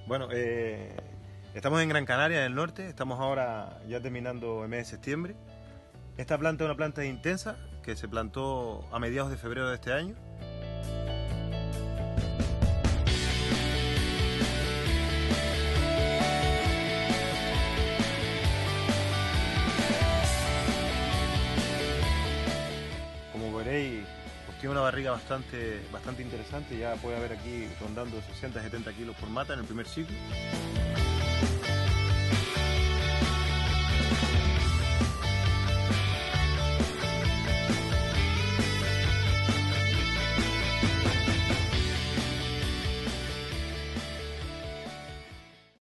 Bueno, estamos en Gran Canaria, en el norte. Estamos ahora ya terminando el mes de septiembre. Esta planta es una planta intensa que se plantó a mediados de febrero de este año. Como veréis, pues tiene una barriga bastante interesante. Ya puede haber aquí rondando 60-70 kilos por mata en el primer ciclo.